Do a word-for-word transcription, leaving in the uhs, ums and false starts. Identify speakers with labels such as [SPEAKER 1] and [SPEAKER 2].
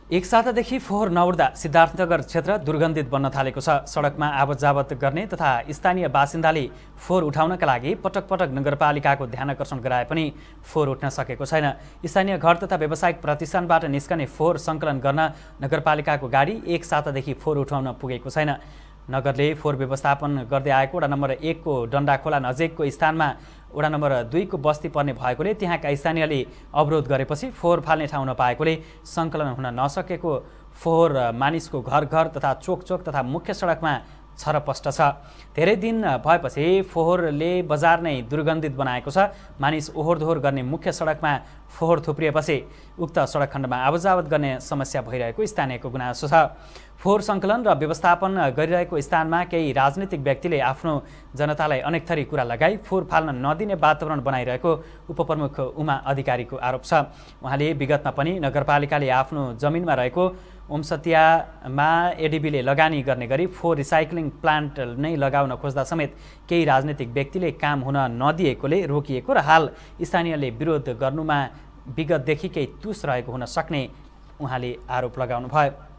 [SPEAKER 1] एक सातादेखि फोहोर नउड्दा सिद्धार्थनगर क्षेत्र दुर्गन्धित बन्न थालेको छ। सडकमा आवत जावत गर्ने तथा स्थानीय बासिन्दाले फोहोर उठाउनका लागि पटक पटक नगरपालिकाको ध्यान आकर्षण गराए पनि फोहोर उठ्न सकेको छैन। स्थानीय घर तथा व्यावसायिक प्रतिष्ठानबाट निस्कने फोहोर सङ्कलन गर्न नगरपालिकाको गाडी एक सातादेखि फोहोर उठाउन पुगेको छैन। नगरले फोहोर व्यवस्थापन गर्दै आएको वडा नम्बर एकको डन्डाखोला नजिकको स्थानमा वडा नम्बर दुईको बस्ती पर्ने भएकोले त्यहाँका स्थानीयले अवरोध गरेपछि फोहोर फाल्ने ठाउँ नपाएकोले सङ्कलन हुन नसकेको फोहोर मानिसको घर घर तथा चोक चोक तथा मुख्य सडकमा छरपष्ट छ। धेरै दिन भएपछि फोहोरले बजार नै दुर्गन्धित बनाएको छ। मानिस ओहोर दोहोर गर्ने मुख्य सडकमा फोहोर थुप्रिएपछि उक्त सडक खण्डमा आवतजावत गर्ने समस्या भइरहेको स्थानीयको गुनासो छ। फोहोर सङ्कलन र व्यवस्थापन गरिरहेको स्थानमा केही राजनीतिक व्यक्तिले आफ्नो जनतालाई अनेक थरी कुरा लगाई फोहोर फाल्न नदिने वातावरण बनाइरहेको उपप्रमुख उमा अधिकारीको आरोप छ। उहाँले विगतमा पनि नगरपालिकाले आफ्नो जमिनमा रहेको ओमसतियामा एडिबीले लगानी गर्ने गरी फोहोर रिसाइक्लिङ प्लान्ट नै लगाउन खोज्दा समेत केही राजनीतिक व्यक्तिले काम हुन नदिएकोले रोकिएको र हाल स्थानीयले विरोध गर्नुमा विगतदेखि केही तुस रहेको हुन सक्ने उहाँले आरोप लगाउनु भयो।